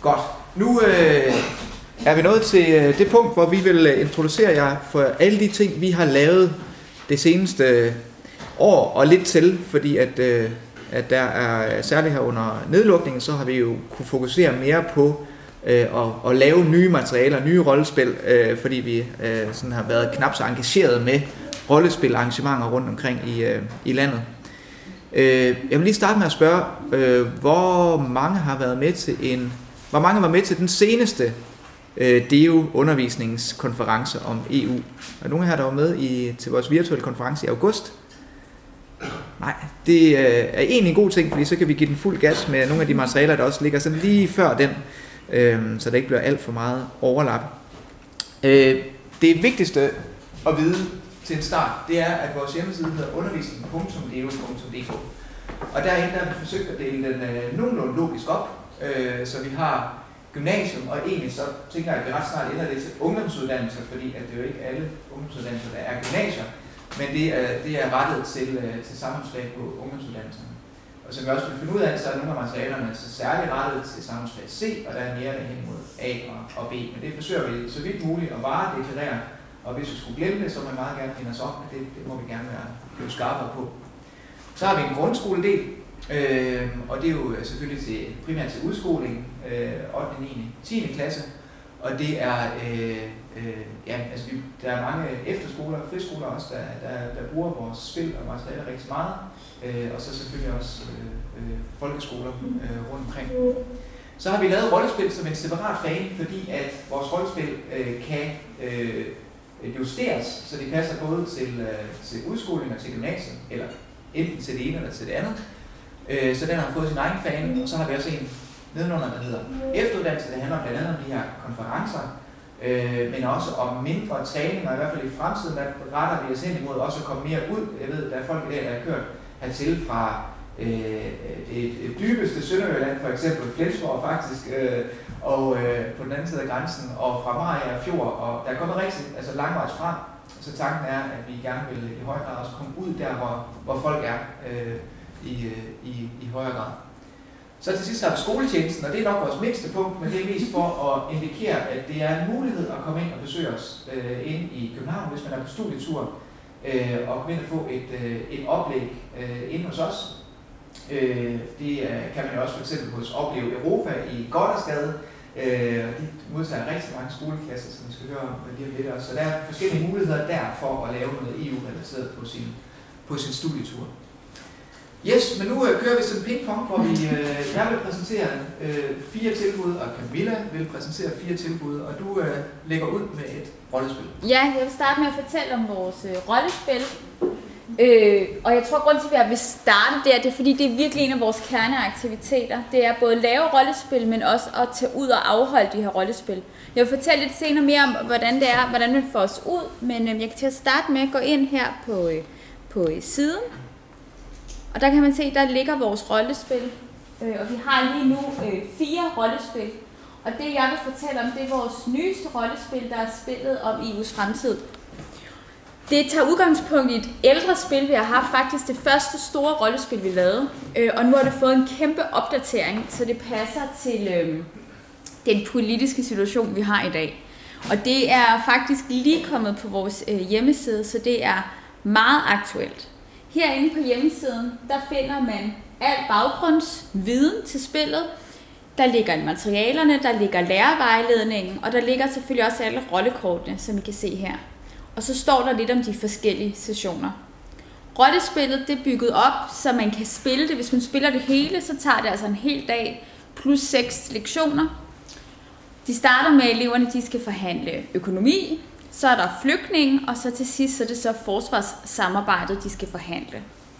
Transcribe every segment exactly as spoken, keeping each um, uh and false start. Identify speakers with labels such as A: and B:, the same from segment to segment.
A: Godt. Nu øh, er vi nået til det punkt, hvor vi vil introducere jer for alle de ting, vi har lavet det seneste år og lidt til, fordi at, øh, at der er særligt her under nedlukningen, så har vi jo kunne fokusere mere på øh, at, at lave nye materialer, nye rollespil, øh, fordi vi øh, sådan har været knap så engageret med rollespilarrangementer rundt omkring i, øh, i landet. Øh, jeg vil lige starte med at spørge, øh, hvor mange har været med til en, hvor mange var med til den seneste øh, D E O undervisningskonference om E U? Er nogen her, der var med i, til vores virtuelle konference i august? Nej, det øh, er egentlig en god ting, fordi så kan vi give den fuld gas med nogle af de materialer, der også ligger sådan lige før den, øh, så der ikke bliver alt for meget overlap. Øh, det vigtigste at vide til en start, det er, at vores hjemmeside hedder undervisning punktum d e o punktum d k. Og derinde har vi forsøgt at dele den øh, nogenlunde logisk op, øh, så vi har gymnasium, og egentlig så tænker jeg, at vi ret snart ender det til ungdomsuddannelser, fordi at det er jo ikke alle ungdomsuddannelser, der er gymnasier, men det er, det er rettet til, øh, til samfundsfag på ungdomsuddannelserne. Og som vi også vil finde ud af, så er nogle af materialerne så særligt rettet til samfundsfag C, og der er mere hen mod A og B, men det forsøger vi så vidt muligt at varedeklarere. Og hvis vi skulle glemme det, så må vi meget gerne finde os op, men det, det må vi gerne være blive skarpere på. Så har vi en grundskoledel, øh, og det er jo selvfølgelig til, primært til udskoling, øh, ottende, niende, tiende klasse. Og det er, øh, øh, ja, altså vi, der er mange efterskoler og friskoler også, der, der, der bruger vores spil og materialer rigtig meget. Øh, og så selvfølgelig også øh, øh, folkeskoler øh, rundt omkring. Så har vi lavet rollespil som en separat fag, fordi at vores rollespil øh, kan øh, justeres, så det passer både til, øh, til udskoling og til gymnasiet, eller enten til det ene eller til det andet. Øh, så den har fået sin egen fan, og så har vi også en nedenunder, der hedder efteruddannelse. Det handler blandt andet om de her konferencer, øh, men også om mindre træning, og i hvert fald i fremtiden, der retter vi os hen imod også at komme mere ud. Jeg ved, der er folk i dag, der har kørt hertil fra øh, det, det dybeste Sønderjylland, for eksempel Flensborg faktisk, øh, og øh, på den anden side af grænsen, og fra Mariager Fjord, og der er kommet rigtig altså langvejs frem. Så tanken er, at vi gerne vil i høj grad også komme ud der, hvor, hvor folk er øh, i, i, i højere grad. Så til sidst har vi skoletjenesten, og det er nok vores mindste punkt, men det er mest for at indikere, at det er en mulighed at komme ind og besøge os øh, inde i København, hvis man er på studietur, øh, og komme ind og få et, øh, et oplæg øh, inde hos os. Øh, det øh, kan man jo også for eksempel hos Opleve Europa i Goddersgade. Øh, de modtager rigtig mange skoleklasser, som vi skal høre om lige om lidt også. Så der er forskellige muligheder der for at lave noget E U-relateret på sin, på sin studietur. Yes, men nu øh, kører vi sådan en ping-pong, hvor vi, øh, jeg vil præsentere øh, fire tilbud, og Camilla vil præsentere fire tilbud, og du øh, lægger ud med et rollespil.
B: Ja, jeg vil starte med at fortælle om vores øh, rollespil. Øh, og jeg tror, grund til, at jeg vil starte der, det er, fordi det er virkelig en af vores kerneaktiviteter. Det er både at lave rollespil, men også at tage ud og afholde de her rollespil. Jeg vil fortælle lidt senere mere om, hvordan det er, hvordan man får os ud, men øh, jeg kan til at starte med at gå ind her på, øh, på øh, siden. Og der kan man se, der ligger vores rollespil, øh, og vi har lige nu øh, fire rollespil. Og det, jeg vil fortælle om, det er vores nyeste rollespil, der er spillet om E U's fremtid. Det tager udgangspunkt i et ældre spil, vi har haft, faktisk det første store rollespil, vi lavede. Øh, og nu har det fået en kæmpe opdatering, så det passer til øh, den politiske situation, vi har i dag. Og det er faktisk lige kommet på vores øh, hjemmeside, så det er meget aktuelt. Herinde på hjemmesiden, der finder man al baggrundsviden til spillet. Der ligger materialerne, der ligger lærervejledningen, og der ligger selvfølgelig også alle rollekortene, som I kan se her. Og så står der lidt om de forskellige sessioner. Rollespillet det er bygget op, så man kan spille det. Hvis man spiller det hele, så tager det altså en hel dag plus seks lektioner. De starter med, at eleverne de skal forhandle økonomi, så er der flygtning, og så til sidst så er det så forsvarssamarbejdet, de skal forhandle.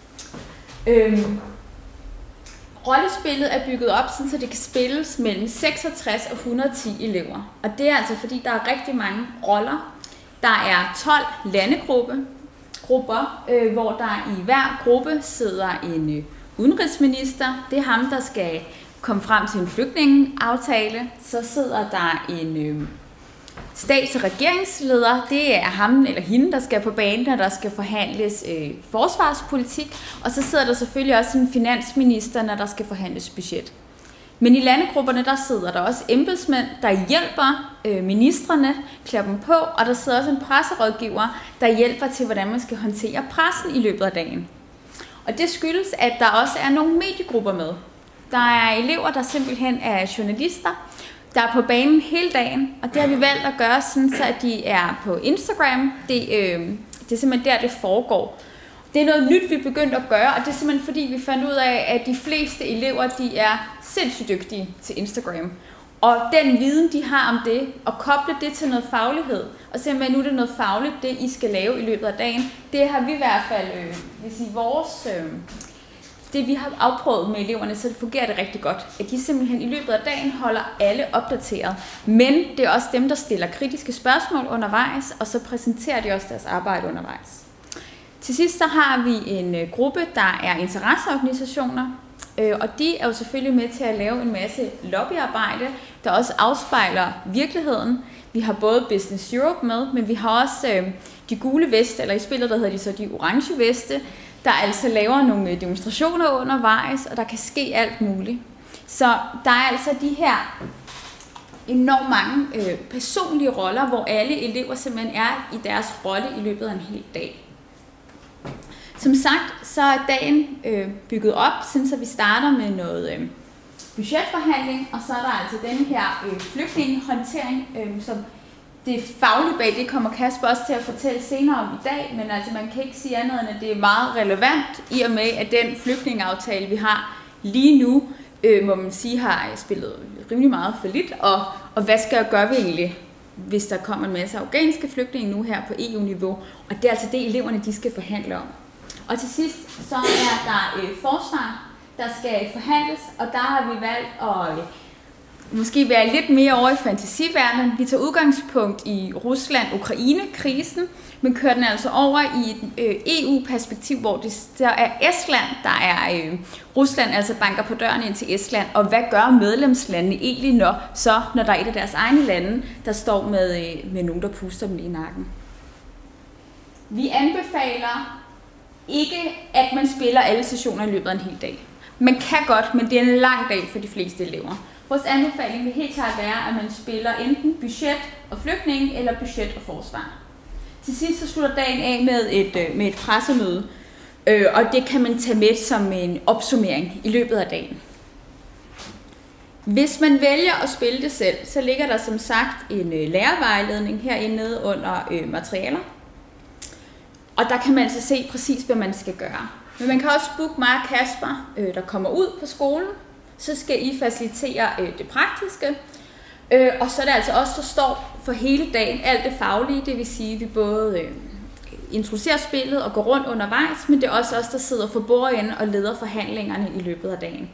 B: Øhm, rollespillet er bygget op, sådan, så det kan spilles mellem seksogtres og et hundrede og ti elever. Og det er altså fordi, der er rigtig mange roller. Der er tolv landegrupper, grupper, øh, hvor der i hver gruppe sidder en øh, udenrigsminister. Det er ham, der skal komme frem til en flygtningeaftale. Så sidder der en øh, stats- og regeringsleder. Det er ham eller hende, der skal på banen, og der skal forhandles øh, forsvarspolitik. Og så sidder der selvfølgelig også en finansminister, når der skal forhandles budget. Men i landegrupperne, der sidder der også embedsmænd, der hjælper øh, ministrene, klæder dem på, og der sidder også en presserådgiver, der hjælper til, hvordan man skal håndtere pressen i løbet af dagen. Og det skyldes, at der også er nogle mediegrupper med. Der er elever, der simpelthen er journalister, der er på banen hele dagen, og det har vi valgt at gøre sådan, så at de er på Instagram. Det, øh, det er simpelthen der, det foregår. Det er noget nyt, vi begyndte at gøre, og det er simpelthen fordi, vi fandt ud af, at de fleste elever, de er sindssygt dygtige til Instagram. Og den viden, de har om det, og koble det til noget faglighed, og simpelthen nu er det noget fagligt, det I skal lave i løbet af dagen, det har vi i hvert fald, øh, hvis I vores, øh, det vi har afprøvet med eleverne, så det fungerer det rigtig godt, at de simpelthen i løbet af dagen holder alle opdateret. Men det er også dem, der stiller kritiske spørgsmål undervejs, og så præsenterer de også deres arbejde undervejs. Til sidst så har vi en øh, gruppe, der er interesseorganisationer, øh, og de er jo selvfølgelig med til at lave en masse lobbyarbejde, der også afspejler virkeligheden. Vi har både Business Europe med, men vi har også øh, de gule veste, eller i spillet der hedder de så de orange veste, der altså laver nogle demonstrationer undervejs, og der kan ske alt muligt. Så der er altså de her enormt mange øh, personlige roller, hvor alle elever simpelthen er i deres rolle i løbet af en hel dag. Som sagt, så er dagen øh, bygget op, så vi starter med noget øh, budgetforhandling, og så er der altså den her øh, flygtningehåndtering, øh, som det faglige bag, det kommer Kasper også til at fortælle senere om i dag, men altså man kan ikke sige andet end, at det er meget relevant i og med, at den flygtningeaftale, vi har lige nu, øh, må man sige, har spillet rimelig meget for lidt, og, og hvad skal jeg gøre vi egentlig, hvis der kommer en masse afghanske flygtninge nu her på E U-niveau, og det er altså det, eleverne de skal forhandle om. Og til sidst, så er der øh, forsvar, der skal forhandles, og der har vi valgt at øh, måske være lidt mere over i fantasiverdenen. Vi tager udgangspunkt i Rusland-Ukraine-krisen, men kører den altså over i et øh, E U-perspektiv, hvor det der er Estland, der er øh, Rusland, altså banker på døren ind til Estland, og hvad gør medlemslandene egentlig, når, så, når der er et af deres egne lande, der står med, øh, med nogen, der puster dem i nakken. Vi anbefaler ikke, at man spiller alle sessioner i løbet af en hel dag. Man kan godt, men det er en lang dag for de fleste elever. Vores anbefaling vil helt klart være, at man spiller enten budget og flygtning, eller budget og forsvar. Til sidst så slutter dagen af med et, med et pressemøde, øh, og det kan man tage med som en opsummering i løbet af dagen. Hvis man vælger at spille det selv, så ligger der som sagt en øh, lærervejledning herinde nede under øh, materialer. Og der kan man altså se præcis, hvad man skal gøre. Men man kan også booke mig og Kasper, øh, der kommer ud på skolen. Så skal I facilitere øh, det praktiske. Øh, og så er det altså os, der står for hele dagen, alt det faglige. Det vil sige, at vi både øh, introducerer spillet og går rundt undervejs, men det er også os, der sidder for bordenden og leder forhandlingerne i løbet af dagen.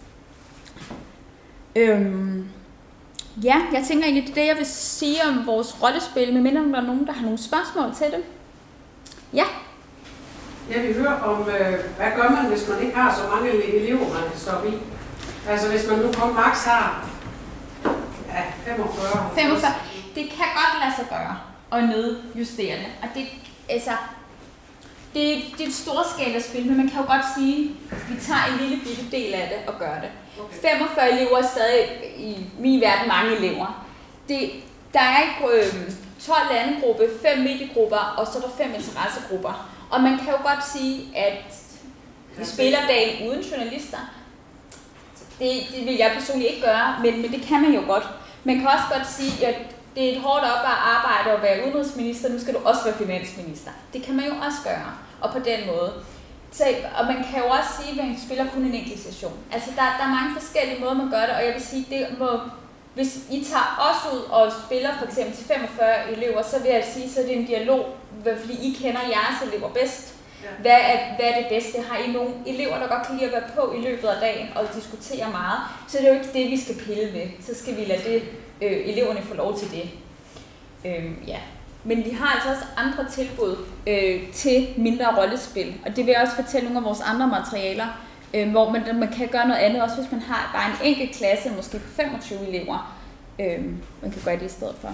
B: Øhm, ja, jeg tænker egentlig, det er det, jeg vil sige om vores rollespil, medmindre der er nogen, der har nogle spørgsmål til det. Ja.
C: Jeg vil høre om, øh, hvad gør man, hvis man ikke har så mange elever, man kan stoppe i? Altså hvis man nu kun maks har ja, femogfyrre.
B: femogfyrre. Det kan godt lade sig gøre at nedjustere det. Og det, altså, det, det er et storskalaspil, men man kan jo godt sige, at vi tager en lille bitte del af det og gør det. Okay. femogfyrre elever er stadig i min verden mange elever. Det, der er ikke øh, tolv landegrupper, fem mediegrupper, og så er der fem interessegrupper. Og man kan jo godt sige, at vi spiller dagen uden journalister. Det, det vil jeg personligt ikke gøre, men, men det kan man jo godt. Man kan også godt sige, at det er et hårdt op at arbejde at være udenrigsminister, nu skal du også være finansminister. Det kan man jo også gøre, og på den måde. Så, og man kan jo også sige, at man spiller kun en enkelt session. Altså der, der er mange forskellige måder, man gør det, og jeg vil sige, det må, hvis I tager os ud og spiller for eksempel til femogfyrre elever, så vil jeg sige, så er det en dialog, fordi I kender jeres elever bedst. Hvad er, hvad er det bedste? Har I nogle elever, der godt kan lide at være på i løbet af dagen og diskutere meget? Så det er jo ikke det, vi skal pille ved. Så skal vi lade det, øh, eleverne få lov til det. Øh, ja. Men vi har altså også andre tilbud øh, til mindre rollespil. Og det vil jeg også fortælle nogle af vores andre materialer, øh, hvor man, man kan gøre noget andet, også hvis man har bare en enkelt klasse, måske på femogtyve elever. Øh, man kan gøre det i stedet for.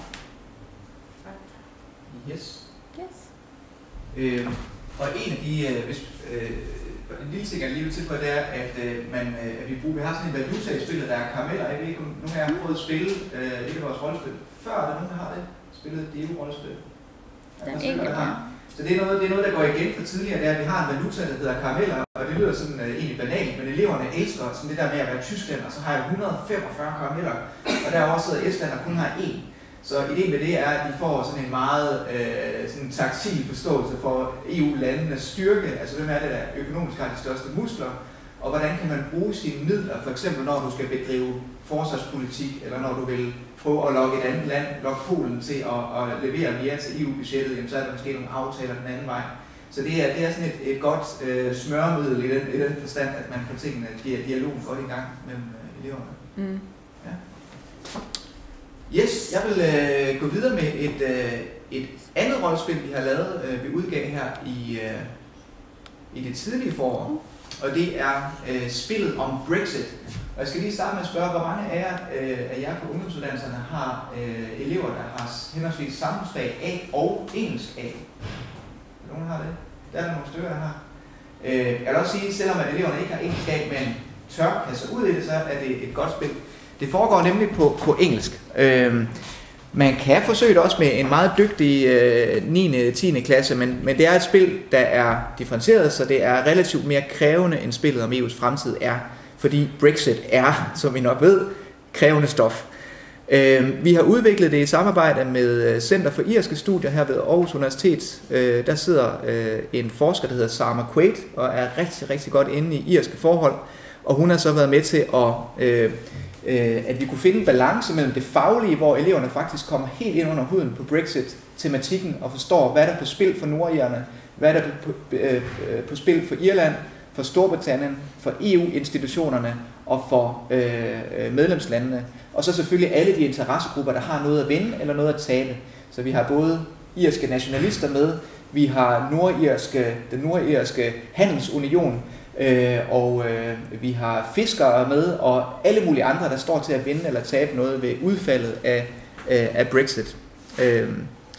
A: Yes.
B: Yes.
A: Øh. Og en af de, øh, hvis, øh, en lille ting, jeg lige vil til på, det er, at, øh, man, øh, at vi, bruger, vi har sådan en valuta i spillet, der er karameller. Jeg ved ikke, om nogen af jer har prøvet at spille øh, et af vores rollespil. Før er der nogen, der har det? Spillet D O rollespil?
B: Den enkelte, ja.
A: Så det er, noget, det er noget, der går igen fra tidligere, det er, at vi har en valuta, der hedder karameller, og det lyder sådan uh, egentlig banalt, men eleverne elsker sådan det der med at være Tyskland, og så har jeg et hundrede og femogfyrre karameller, og derovre sidder Estland og kun har én. Så ideen med det er, at de får sådan en meget øh, sådan taktil forståelse for E U-landenes styrke, altså hvem er det, der økonomisk har de største muskler, og hvordan kan man bruge sine midler, for eksempel når du skal bedrive forsvarspolitik, eller når du vil prøve at lokke et andet land, lokke Polen til at, at levere mere til E U-budgettet, jamen, så er der måske nogle aftaler den anden vej. Så det er, det er sådan et, et godt øh, smørmiddel i den, i den forstand, at man får tingene, giver dialogen godt i gang mellem øh, eleverne. Mm. Ja. Yes, jeg vil øh, gå videre med et, øh, et andet rollespil, vi har lavet, øh, vi udgav her i, øh, i det tidlige forår. Og det er øh, spillet om Brexit. Og jeg skal lige starte med at spørge, hvor mange af jer, øh, af jer på ungdomsuddannelserne har øh, elever, der har henholdsvis samfundsfag A og engelsk A? Nogen har det? Der er der nogle stykker, der har. Øh, jeg vil også sige, selvom at eleverne ikke har engelsk A, men tør kaste sig ud i det, så er det et godt spil. Det foregår nemlig på, på engelsk. Øh, man kan forsøge det også med en meget dygtig øh, niende og tiende klasse, men, men det er et spil, der er differentieret, så det er relativt mere krævende, end spillet om E U's fremtid er. Fordi Brexit er, som vi nok ved, krævende stof. Øh, vi har udviklet det i samarbejde med Center for Irske Studier her ved Aarhus Universitet. Øh, der sidder øh, en forsker, der hedder Sarah McQuaid, og er rigtig, rigtig godt inde i irske forhold. Og hun har så været med til at... Øh, at vi kunne finde en balance mellem det faglige, hvor eleverne faktisk kommer helt ind under huden på Brexit-tematikken og forstår, hvad der er på spil for nordirerne, hvad der er på, øh, på spil for Irland, for Storbritannien, for E U-institutionerne og for øh, medlemslandene. Og så selvfølgelig alle de interessegrupper, der har noget at vinde eller noget at tabe. Så vi har både irske nationalister med, vi har nordirske, den nordirske handelsunion, Øh, og øh, vi har fiskere med, og alle mulige andre, der står til at vinde eller tabe noget ved udfaldet af, øh, af Brexit. Øh,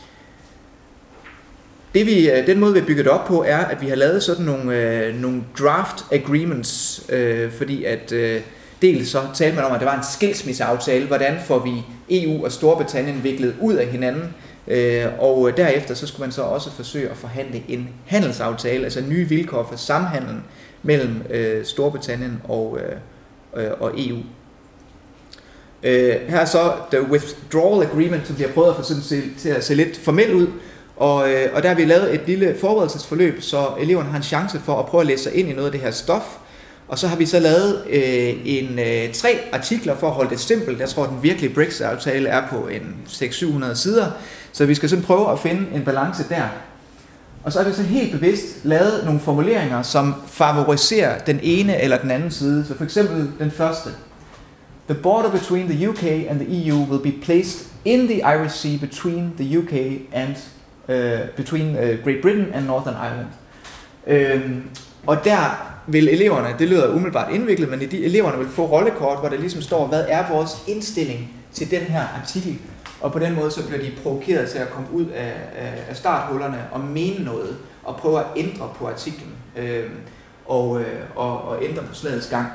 A: det vi, den måde, vi har bygget det op på, er, at vi har lavet sådan nogle, øh, nogle draft agreements, øh, fordi at øh, dels så talte man om, at det var en skilsmisseaftale, hvordan får vi E U og Storbritannien viklet ud af hinanden, øh, og derefter så skulle man så også forsøge at forhandle en handelsaftale, altså nye vilkår for samhandlen mellem øh, Storbritannien og, øh, øh, og E U. Øh, her er så The Withdrawal Agreement, som vi har prøvet at få sådan til, til at se lidt formelt ud, og, øh, og der har vi lavet et lille forberedelsesforløb, så eleverne har en chance for at prøve at læse sig ind i noget af det her stof, og så har vi så lavet øh, en, øh, tre artikler for at holde det simpelt. Jeg tror, at den virkelige Brexit-aftale er på en seks til syv hundrede sider, så vi skal sådan prøve at finde en balance der. Og så er vi så helt bevidst lavet nogle formuleringer, som favoriserer den ene eller den anden side. Så for eksempel den første. The border between the U K and the E U will be placed in the Irish Sea between the U K and uh, between uh, Great Britain and Northern Ireland. Øhm, og der vil eleverne, det lyder umiddelbart indviklet, men de eleverne vil få rollekort, hvor der ligesom står, hvad er vores indstilling til den her artikel. Og på den måde så bliver de provokeret til at komme ud af, af starthullerne og mene noget, og prøve at ændre på artiklen, øh, og, øh, og, og ændre på slagets gang.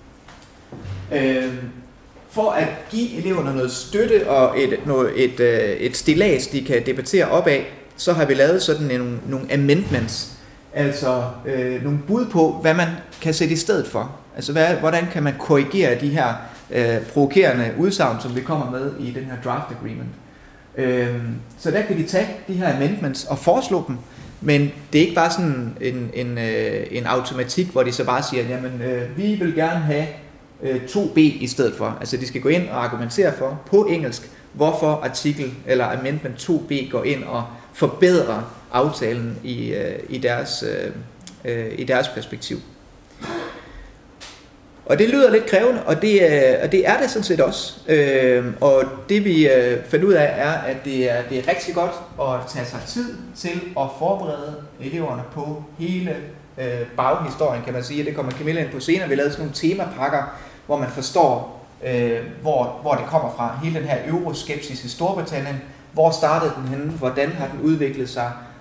A: Øh, for at give eleverne noget støtte og et, noget, et, et, et stillads, de kan debattere op af, så har vi lavet sådan nogle, nogle amendments, altså øh, nogle bud på, hvad man kan sætte i stedet for. Altså hvad, hvordan kan man korrigere de her øh, provokerende udsagn, som vi kommer med i den her draft agreement. Øh, så der kan de tage de her amendments og foreslå dem, men det er ikke bare sådan en, en, øh, en automatik, hvor de så bare siger, jamen øh, vi vil gerne have øh, to B i stedet for. Altså de skal gå ind og argumentere for på engelsk, hvorfor artikel eller amendment to B går ind og forbedrer aftalen i, øh, i, deres, øh, i deres perspektiv. Og det lyder lidt krævende, og det, og det er det sådan set også. Øh, og det vi øh, fandt ud af er, at det er, det er rigtig godt at tage sig tid til at forberede eleverne på hele øh, baghistorien, kan man sige. Det kommer Camilla ind på senere. Vi lavede sådan nogle temapakker, hvor man forstår, øh, hvor, hvor det kommer fra. Hele den her euroskepsis i Storbritannien. Hvor startede den henne? Hvordan har den udviklet sig?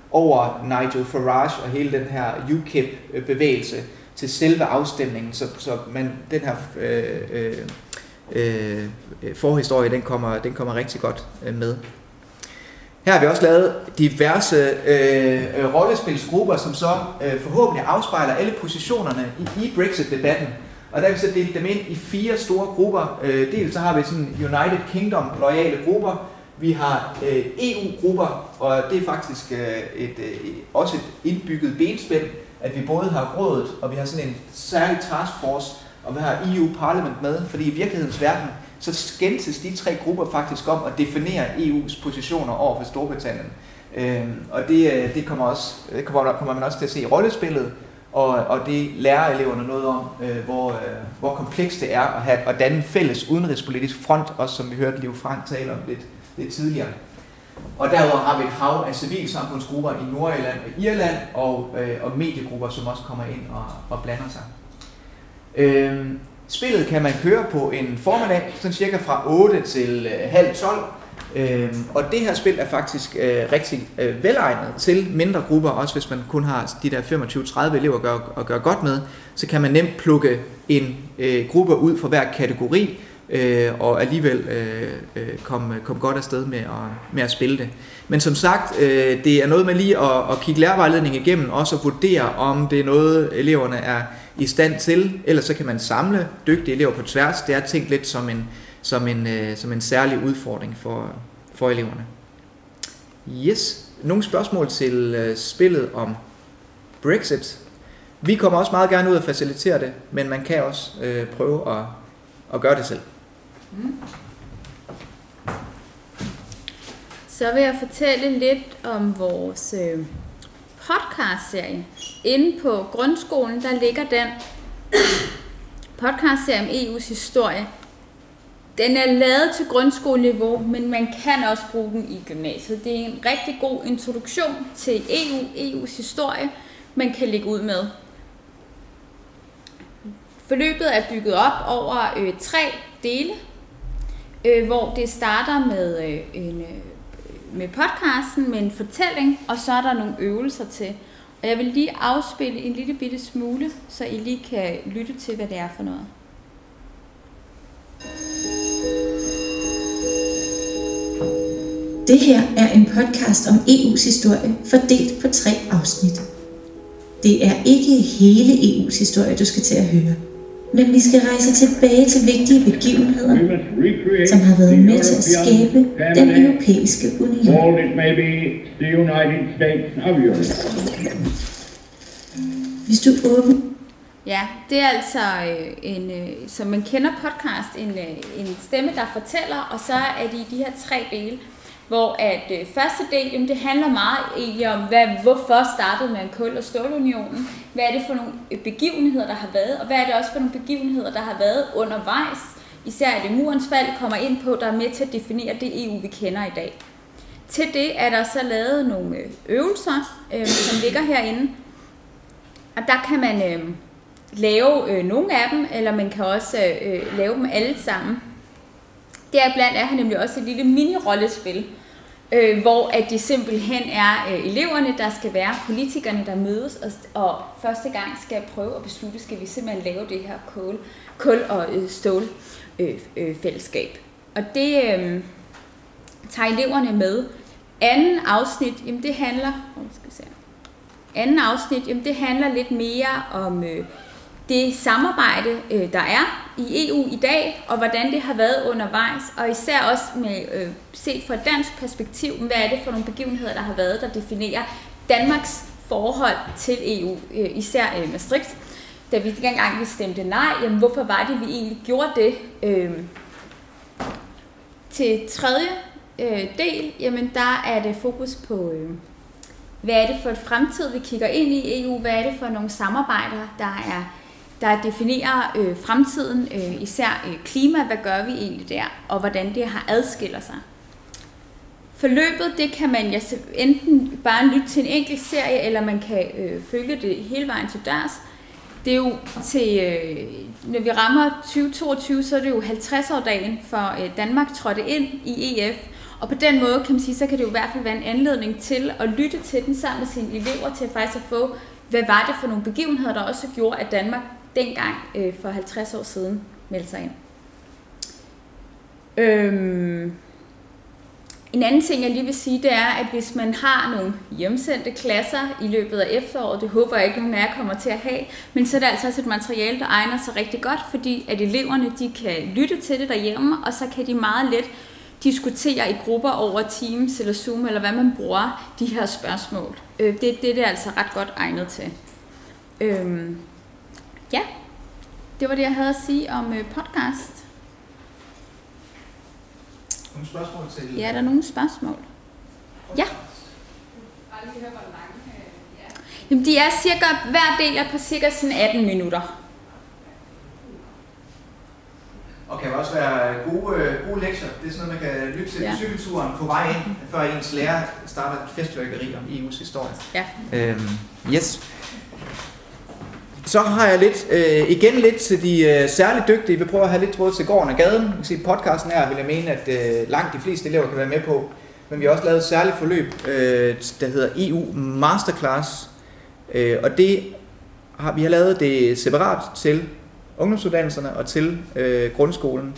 A: over Nigel Farage og hele den her U K I P-bevægelse til selve afstemningen, så, så man, den her øh, øh, øh, forhistorie, den kommer, den kommer rigtig godt øh, med. Her har vi også lavet diverse øh, rollespilsgrupper, som så øh, forhåbentlig afspejler alle positionerne i, i Brexit-debatten. Og der har vi så delt dem ind i fire store grupper. Øh, dels så har vi sådan United Kingdom-loyale grupper. Vi har øh, E U-grupper, og det er faktisk øh, et, øh, også et indbygget benspænd, at vi både har rådet, og vi har sådan en særlig taskforce, og vi har E U-parlament med, fordi i virkelighedens verden, så skændes de tre grupper faktisk om at definere E U's positioner over for Storbritannien. Øh, og det, det, kommer også, det kommer, kommer man også til at se i rollespillet, og, og det lærer eleverne noget om, øh, hvor, øh, hvor komplekst det er at, have, at danne en fælles udenrigspolitisk front, også som vi hørte Liv Frank tale om lidt, lidt tidligere. Og derudover har vi et hav af civilsamfundsgrupper i Nordirland og Irland, og, øh, og mediegrupper, som også kommer ind og, og blander sig. Øh, spillet kan man køre på en formiddag, sådan cirka fra otte til øh, halv tolv. Øh, og det her spil er faktisk øh, rigtig øh, velegnet til mindre grupper, også hvis man kun har de der femogtyve til tredive elever at gøre, at gøre godt med, så kan man nemt plukke en øh, gruppe ud fra hver kategori, øh, og alligevel øh, øh, komme kom godt afsted med at, med at spille det. Men som sagt, øh, det er noget med lige at, at kigge lærervejledningen igennem, også at vurdere, om det er noget, eleverne er i stand til, ellers så kan man samle dygtige elever på tværs. Det er tænkt lidt som en, som en, øh, som en særlig udfordring for, for eleverne. Yes. Nogle spørgsmål til øh, spillet om Brexit. Vi kommer også meget gerne ud og facilitere det, men man kan også øh, prøve at, at gøre det selv. Mm.
B: Så vil jeg fortælle lidt om vores øh, podcastserie. Inde på grundskolen, der ligger den podcastserie om E U's historie. Den er lavet til grundskoleniveau, men man kan også bruge den i gymnasiet. Det er en rigtig god introduktion til E U, E U's historie, man kan lægge ud med. Forløbet er bygget op over øh, tre dele, øh, hvor det starter med, øh, en, øh, med podcasten, med en fortælling, og så er der nogle øvelser til. Og jeg vil lige afspille en lille bitte smule, så I lige kan lytte til, hvad det er for noget.
D: Det her er en podcast om E U's historie, fordelt på tre afsnit. Det er ikke hele E U's historie, du skal til at høre, men vi skal rejse tilbage til vigtige begivenheder, som har været med til at skabe den europæiske union. Hvis du åbner...
B: Ja, det er altså en, som man kender podcast, en, en stemme, der fortæller, og så er de de her tre dele, hvor at øh, første del, jamen, det handler meget egentlig om, hvad, hvorfor startede man kul- og stålunionen, hvad er det for nogle begivenheder, der har været, og hvad er det også for nogle begivenheder, der har været undervejs. Især er det murens fald kommer ind på, der er med til at definere det E U, vi kender i dag. Til det er der så lavet nogle øvelser, øh, som ligger herinde, og der kan man øh, lave øh, nogle af dem, eller man kan også øh, lave dem alle sammen. Deriblandt er her nemlig også et lille mini-rollespil, øh, hvor at det simpelthen er øh, eleverne, der skal være politikerne, der mødes, og, og første gang skal prøve at beslutte, skal vi simpelthen lave det her kul, kul og øh, stål øh, øh, fællesskab. Og det øh, tager eleverne med. Anden afsnit, jamen det handler, oh, skal vi se. Anden afsnit, jamen det handler lidt mere om øh, det samarbejde, øh, der er i E U i dag, og hvordan det har været undervejs, og især også med øh, set fra et dansk perspektiv, hvad er det for nogle begivenheder, der har været, der definerer Danmarks forhold til E U, øh, især øh, Maastricht. Da vi dengang vi stemte nej, jamen hvorfor var det, vi egentlig gjorde det? Øh, til tredje øh, del, jamen der er det fokus på, øh, hvad er det for et fremtid, vi kigger ind i E U, hvad er det for nogle samarbejder, der er der definerer øh, fremtiden, øh, især øh, klima, hvad gør vi egentlig der, og hvordan det har adskiller sig. Forløbet, det kan man ja, enten bare lytte til en enkelt serie, eller man kan øh, følge det hele vejen til dørs. Det er jo til, øh, når vi rammer tyve toogtyve, så er det jo halvtreds-årsdagen for øh, Danmark trådte ind i E F, Og på den måde kan man sige, så kan det jo i hvert fald være en anledning til at lytte til den sammen med sine elever, til faktisk at få, hvad var det for nogle begivenheder, der også gjorde, at Danmark dengang øh, for halvtreds år siden meldte sig ind. Øhm En anden ting, jeg lige vil sige, det er, at hvis man har nogle hjemsendte klasser i løbet af efteråret, det håber jeg ikke, nogen af jer kommer til at have, men så er det altså også et materiale, der egner sig rigtig godt, fordi at eleverne de kan lytte til det derhjemme, og så kan de meget let diskutere i grupper over Teams eller Zoom, eller hvad man bruger, de her spørgsmål. Det, det, det er altså ret godt egnet til. Øhm, ja, det var det, jeg havde at sige om podcast.
A: Nogle spørgsmål til?
B: Ja, der er nogle spørgsmål. Ja. Jamen, de er cirka, hver del er på cirka sådan atten minutter.
A: Og kan også være gode, gode lektier. Det er sådan noget, man kan lytte til ja. cykelturen på vej ind, før ens lærer starter et festfyrværkeri om E U's historie.
B: Ja.
A: Øhm, yes. Så har jeg lidt, øh, igen lidt til de øh, særligt dygtige. Vi prøver at have lidt tråd til gården og gaden. Man kan sige, podcasten her vil jeg mene, at øh, langt de fleste elever kan være med på. Men vi har også lavet et særligt forløb, øh, der hedder E U Masterclass. Øh, og det har, vi har lavet det separat til ungdomsuddannelserne og til øh, grundskolen.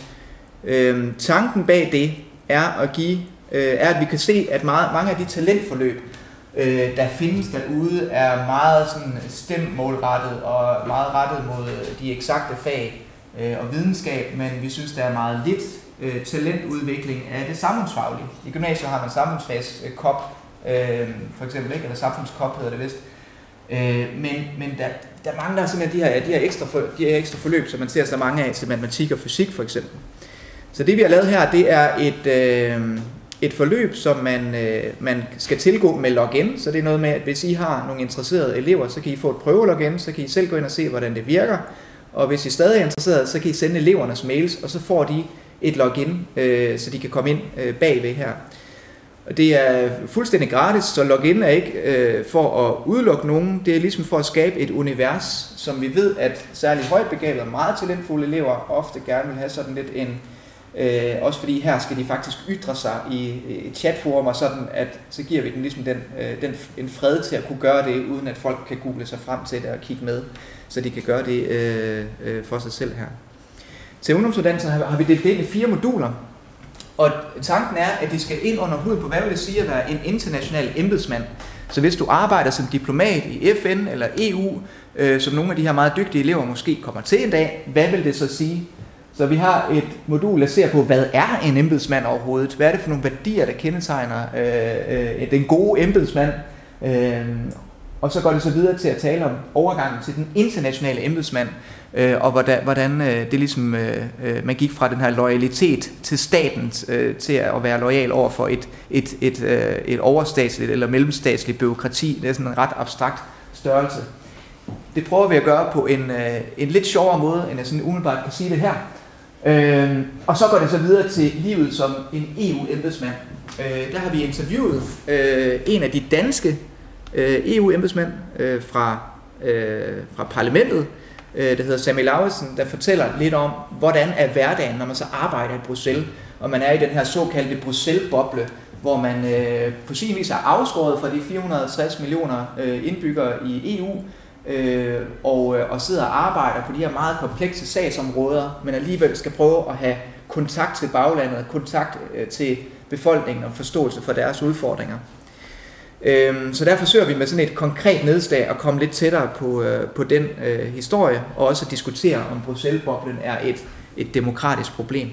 A: Øh, tanken bag det er at give, øh, er at vi kan se, at meget, mange af de talentforløb, Øh, der findes derude, er meget sådan STEM-målrettet og meget rettet mod de eksakte fag øh, og videnskab, men vi synes, der er meget lidt øh, talentudvikling af det samfundsfaglige. I gymnasiet har man samfundsfagskop, øh, for eksempel, ikke? Eller samfundskop hedder det vist. Øh, men men der, der mangler simpelthen de her, de her, ekstra for, de her ekstra forløb, som man ser så mange af til matematik og fysik for eksempel. Så det vi har lavet her, det er et... Øh, Et forløb, som man, øh, man skal tilgå med login, så det er noget med, at hvis I har nogle interesserede elever, så kan I få et prøvelogin, så kan I selv gå ind og se, hvordan det virker, og hvis I stadig er interesserede, så kan I sende elevernes mails, og så får de et login, øh, så de kan komme ind øh, bagved her. Og det er fuldstændig gratis, så login er ikke øh, for at udelukke nogen, det er ligesom for at skabe et univers, som vi ved, at særligt højt begavede og meget talentfulde elever ofte gerne vil have sådan lidt en Øh, også fordi her skal de faktisk ytre sig i, i chatforum og sådan, at så giver vi dem ligesom den, øh, den, en fred til at kunne gøre det, uden at folk kan google sig frem til det og kigge med, så de kan gøre det øh, øh, for sig selv her. Til ungdomsuddannelsen har, har vi delt det ind i fire moduler, og tanken er, at de skal ind under huden på, hvad vil det sige at være en international embedsmand. Så hvis du arbejder som diplomat i F N eller E U, øh, som nogle af de her meget dygtige elever måske kommer til en dag, hvad vil det så sige? Så vi har et modul, der ser på, hvad er en embedsmand overhovedet? Hvad er det for nogle værdier, der kendetegner øh, øh, den gode embedsmand? Øh, og så går det så videre til at tale om overgangen til den internationale embedsmand, øh, og hvordan, hvordan øh, det ligesom, øh, man gik fra den her loyalitet til staten, øh, til at være loyal over for et, et, et, øh, et overstatsligt eller mellemstatsligt byråkrati. Det er sådan en ret abstrakt størrelse. Det prøver vi at gøre på en, øh, en lidt sjovere måde, end jeg sådan umiddelbart kan sige det her. Øh, og så går det så videre til livet som en E U-embedsmand. Øh, der har vi interviewet øh, en af de danske øh, E U-embedsmænd øh, fra, øh, fra parlamentet, øh, der hedder Samuel Lauritsen, der fortæller lidt om, hvordan er hverdagen, når man så arbejder i Bruxelles, og man er i den her såkaldte Bruxelles-boble, hvor man øh, på sin vis er afskåret fra de fire hundrede og tres millioner øh, indbyggere i E U, Øh, og, og sidder og arbejder på de her meget komplekse sagsområder, men alligevel skal prøve at have kontakt til baglandet, kontakt øh, til befolkningen og forståelse for deres udfordringer. Øh, så der forsøger vi med sådan et konkret nedslag at komme lidt tættere på, øh, på den øh, historie, og også at diskutere, om Bruxelles-boblen er et, et demokratisk problem.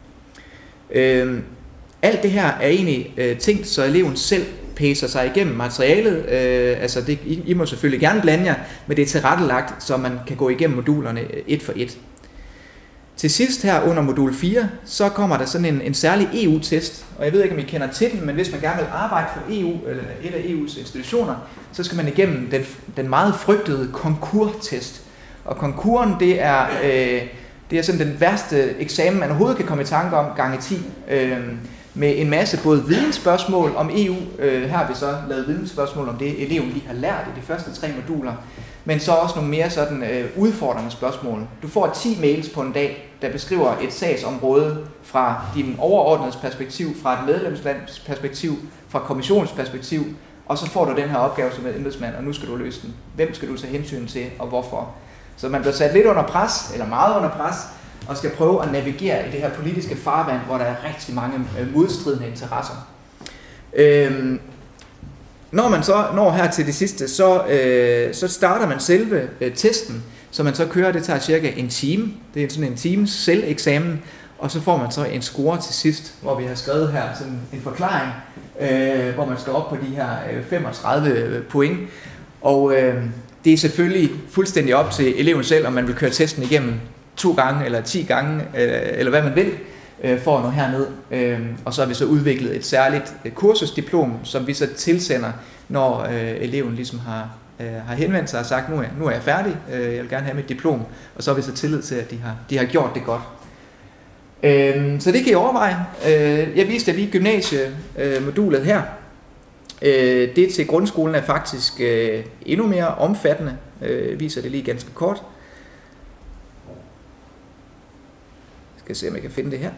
A: Øh, alt det her er egentlig øh, tænkt, så eleven selv pæser sig igennem materialet. Øh, altså det, I, I må selvfølgelig gerne blande jer, men det er tilrettelagt, så man kan gå igennem modulerne et for et. Til sidst her under modul fire, så kommer der sådan en, en særlig E U-test, og jeg ved ikke, om I kender til den, men hvis man gerne vil arbejde for E U, eller et af E U's institutioner, så skal man igennem den, den meget frygtede konkurtest. Og konkurren, det er, øh, det er sådan den værste eksamen, man overhovedet kan komme i tanke om, gange ti. Øh, med en masse både vidensspørgsmål om E U. Øh, her har vi så lavet vidensspørgsmål om det, eleven lige har lært i de første tre moduler, men så også nogle mere sådan øh, udfordrende spørgsmål. Du får ti mails på en dag, der beskriver et sagsområde fra din overordnedes perspektiv, fra et medlemslands perspektiv, fra kommissionens perspektiv, og så får du den her opgave som embedsmand, og nu skal du løse den. Hvem skal du tage hensyn til, og hvorfor? Så man bliver sat lidt under pres, eller meget under pres, og skal prøve at navigere i det her politiske farvand, hvor der er rigtig mange modstridende interesser. Øhm, når man så når her til det sidste, så, øh, så starter man selve øh, testen, så man så kører, det tager cirka en time. Det er sådan en times selveksamen, og så får man så en score til sidst, hvor vi har skrevet her sådan en forklaring, øh, hvor man skal op på de her øh, femogtredive point. Og øh, det er selvfølgelig fuldstændig op til eleven selv, om man vil køre testen igennem to gange eller ti gange, øh, eller hvad man vil, øh, for at nå herned. Øh, og så har vi så udviklet et særligt kursusdiplom, som vi så tilsender, når øh, eleven ligesom har, øh, har henvendt sig og sagt, nu er, nu er jeg færdig, øh, jeg vil gerne have mit diplom, og så har vi så tillid til, at de har, de har gjort det godt. Øh, så det kan I overveje. Øh, jeg viste jer lige gymnasiemodulet her. Øh, det til grundskolen er faktisk øh, endnu mere omfattende. Øh, viser det lige ganske kort. Jeg skal se, om jeg kan finde det her.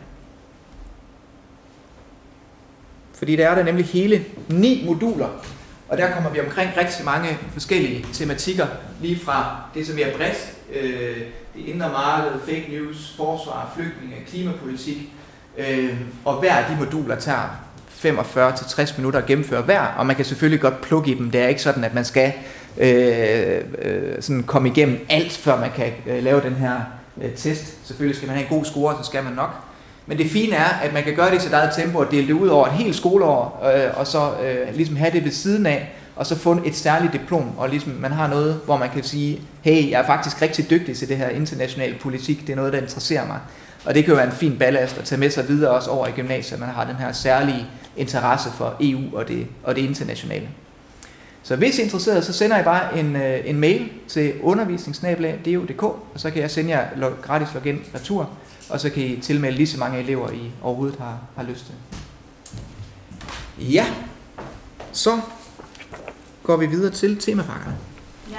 A: Fordi der er der nemlig hele ni moduler, og der kommer vi omkring rigtig mange forskellige tematikker, lige fra det, som er bredt, øh, det indre marked, fake news, forsvar, flygtninge, klimapolitik, øh, og hver af de moduler tager femogfyrre til tres minutter at gennemføre hver, og man kan selvfølgelig godt plukke i dem. Det er ikke sådan, at man skal øh, øh, sådan komme igennem alt, før man kan øh, lave den her øh, test. Selvfølgelig skal man have en god score, så skal man nok. Men det fine er, at man kan gøre det i sit eget tempo og dele det ud over et helt skoleår, øh, og så øh, ligesom have det ved siden af, og så få et særligt diplom, og ligesom man har noget, hvor man kan sige, hey, jeg er faktisk rigtig dygtig til det her internationale politik, det er noget, der interesserer mig. Og det kan jo være en fin ballast at tage med sig videre også over i gymnasiet, man har den her særlige interesse for E U og det, og det internationale. Så hvis I er interesseret, så sender I bare en, en mail til undervisningssnabel-a punktum d u punktum d k, og så kan jeg sende jer gratis login retur, og så kan I tilmelde lige så mange elever, I overhovedet har, har lyst til. Ja, så går vi videre til temapakkerne.
B: Ja.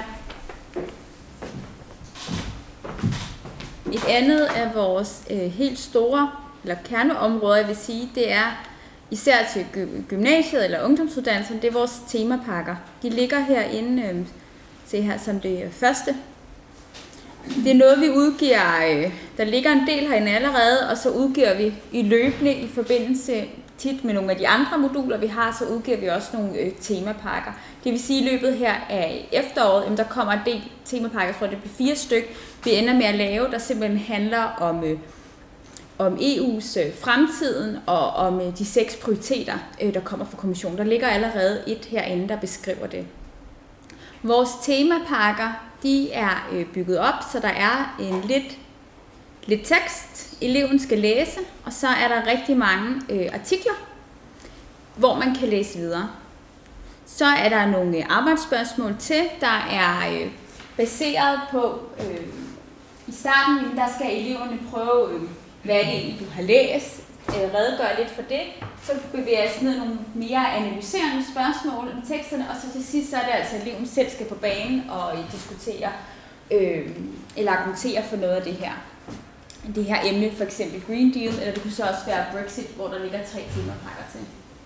B: Et andet af vores øh, helt store, eller kerneområder, jeg vil sige, det er især til gymnasiet eller ungdomsuddannelsen, det er vores temapakker. De ligger herinde, øh, se her som det første. Det er noget, vi udgiver, øh, der ligger en del herinde allerede, og så udgiver vi i løbende i forbindelse tit med nogle af de andre moduler, vi har, så udgiver vi også nogle øh, temapakker. Det vil sige, at i løbet her af efteråret, jamen, der kommer en del temapakker, jeg tror det bliver fire stykker, vi ender med at lave, der simpelthen handler om, øh, om E U's øh, fremtiden og om øh, de seks prioriteter, øh, der kommer fra kommissionen. Der ligger allerede et herinde, der beskriver det. Vores temapakker, de er øh, bygget op, så der er en lidt, lidt tekst, eleven skal læse, og så er der rigtig mange øh, artikler, hvor man kan læse videre. Så er der nogle arbejdsspørgsmål til, der er øh, baseret på, øh, i starten der skal eleverne prøve, øh, hvad er det egentlig, du har læst, øh, redegøre lidt for det, så bevæger jeg ned nogle mere analyserende spørgsmål om teksterne, og så til sidst så er det altså, at eleven selv skal på banen og øh, diskutere øh, eller argumentere for noget af det her. Det her emne, for eksempel Green Deal, eller det kunne så også være Brexit, hvor der ligger tre temapakker til.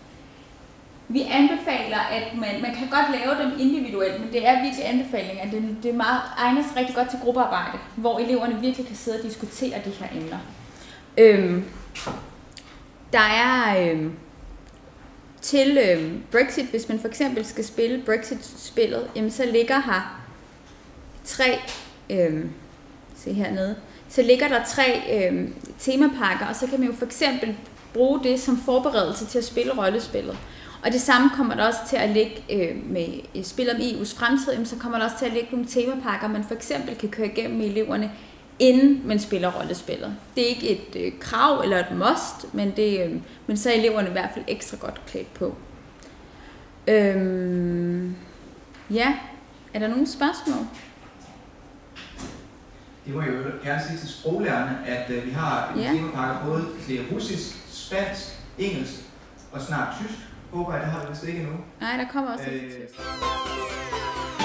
B: Vi anbefaler, at man, man kan godt lave dem individuelt, men det er virkelig anbefalinger, at det, det er meget, egner sig rigtig godt til gruppearbejde, hvor eleverne virkelig kan sidde og diskutere de her emner. Øhm, der er øhm, til øhm, Brexit, hvis man for eksempel skal spille Brexit-spillet, jamen så ligger her tre, øhm, se hernede, så ligger der tre øhm, temapakker, og så kan man jo for eksempel bruge det som forberedelse til at spille rollespillet. Og det samme kommer der også til at ligge øh, med et spil om E U's fremtid, så kommer der også til at ligge nogle temapakker, man for eksempel kan køre igennem med eleverne, inden man spiller rollespillet. Det er ikke et øh, krav eller et must, men, det, øh, men så er eleverne i hvert fald ekstra godt klædt på. Øhm, ja, er der nogle spørgsmål?
A: Det må jeg jo gerne sige til sproglærerne, at øh, vi har en
B: ja.
A: temapakke både til russisk, spansk, engelsk og snart tysk. Håber jeg, det har vi vist ikke endnu.
B: Nej, der kommer også
A: Øh,
B: lidt tysk.